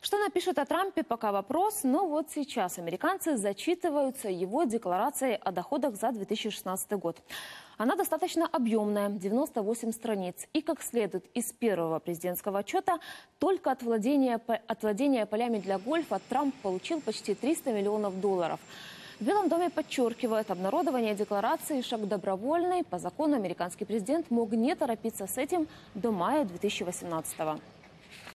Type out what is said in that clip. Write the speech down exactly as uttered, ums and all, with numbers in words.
Что напишут о Трампе, пока вопрос, но вот сейчас американцы зачитываются его декларацией о доходах за две тысячи шестнадцатый год. Она достаточно объемная, девяносто восемь страниц. И, как следует из первого президентского отчета, только от владения, от владения полями для гольфа Трамп получил почти триста миллионов долларов. В Белом доме подчеркивают, обнародование декларации – шаг добровольный. По закону американский президент мог не торопиться с этим до мая две тысячи восемнадцатого.